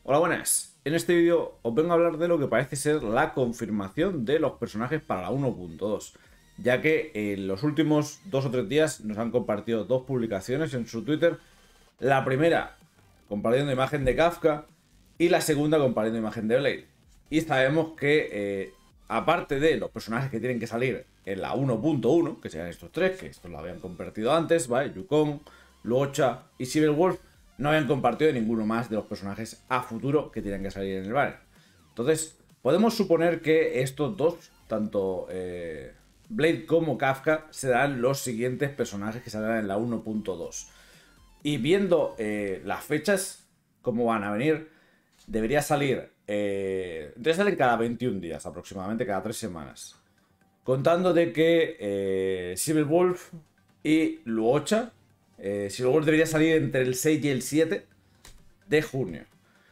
Hola, buenas. En este vídeo os vengo a hablar de lo que parece ser la confirmación de los personajes para la 1.2, ya que en los últimos 2 o 3 días nos han compartido dos publicaciones en su Twitter. La primera compartiendo imagen de Kafka y la segunda compartiendo imagen de Blade. Y sabemos que aparte de los personajes que tienen que salir en la 1.1, que serían estos tres, que estos lo habían compartido antes, ¿vale? Yukong, Luocha y Cyberwolf, no habían compartido ninguno más de los personajes a futuro que tienen que salir en el banner. Entonces, podemos suponer que estos dos, tanto Blade como Kafka, serán los siguientes personajes que saldrán en la 1.2. Y viendo las fechas, cómo van a venir, debería salir. Salen cada 21 días aproximadamente, cada 3 semanas. Contando de que Cyberwolf y Luocha. Cyberwolf debería salir entre el 6 y el 7 de junio.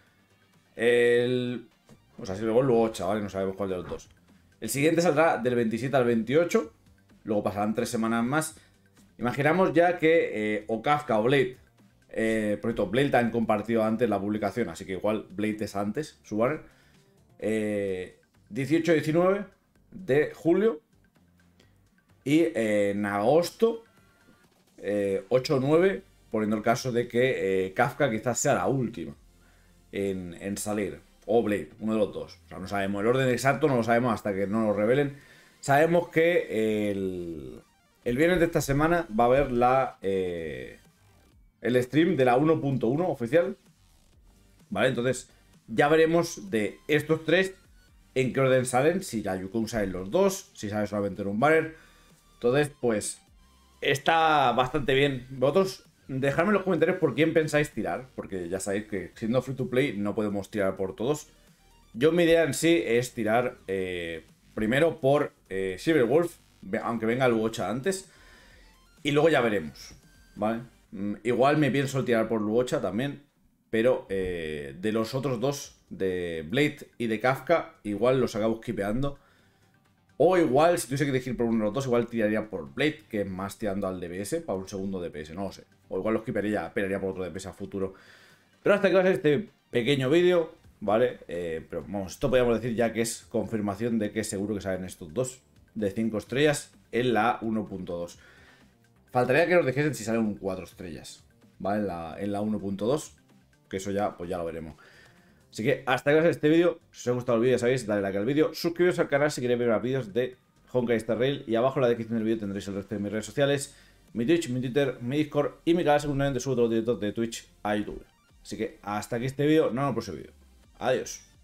O sea, Cyberwolf Luocha, ¿vale? No sabemos cuál de los dos. El siguiente saldrá del 27 al 28. Luego pasarán 3 semanas más. Imaginamos ya que o Kafka o Blade. Por cierto, Blade han compartido antes la publicación, así que igual Blade es antes, su banner. 18-19 de julio. Y en agosto 8-9, poniendo el caso de que Kafka quizás sea la última en salir. O Blade, uno de los dos. O sea, no sabemos el orden exacto, no lo sabemos hasta que no lo revelen. Sabemos que el viernes de esta semana va a haber el stream de la 1.1 oficial. ¿Vale? Entonces ya veremos de estos tres en qué orden salen. Si la Yukong salen los dos, si sale solamente en un banner. Entonces, pues está bastante bien. Vosotros dejadme en los comentarios por quién pensáis tirar, porque ya sabéis que siendo free to play no podemos tirar por todos. Yo mi idea en sí es tirar primero por Cyberwolf, aunque venga el Luocha antes, y luego ya veremos, ¿vale? Igual me pienso tirar por Luocha también, pero de los otros dos, de Blade y de Kafka, igual los acabo skipeando. O igual, si tuviese que elegir por uno de los dos, igual tiraría por Blade, que es más tirando al DPS, para un segundo DPS, no lo sé. O igual los skipearía, pelearía por otro DPS a futuro. Pero hasta que va a ser este pequeño vídeo, ¿vale? Pero vamos, esto podríamos decir ya que es confirmación de que seguro que salen estos dos de 5 estrellas en la 1.2. Faltaría que nos dijesen si salen un 4 estrellas, ¿vale? En la 1.2, que eso ya, pues ya lo veremos. Así que hasta que veáis este vídeo. Si os ha gustado el vídeo, ya sabéis, dale like al vídeo, suscribiros al canal si queréis ver más vídeos de Honkai Star Rail, y abajo en la descripción del vídeo tendréis el resto de mis redes sociales, mi Twitch, mi Twitter, mi Discord y mi canal. Seguramente subo todos los directos de Twitch a YouTube. Así que hasta aquí este vídeo, nos vemos en el próximo vídeo. Adiós.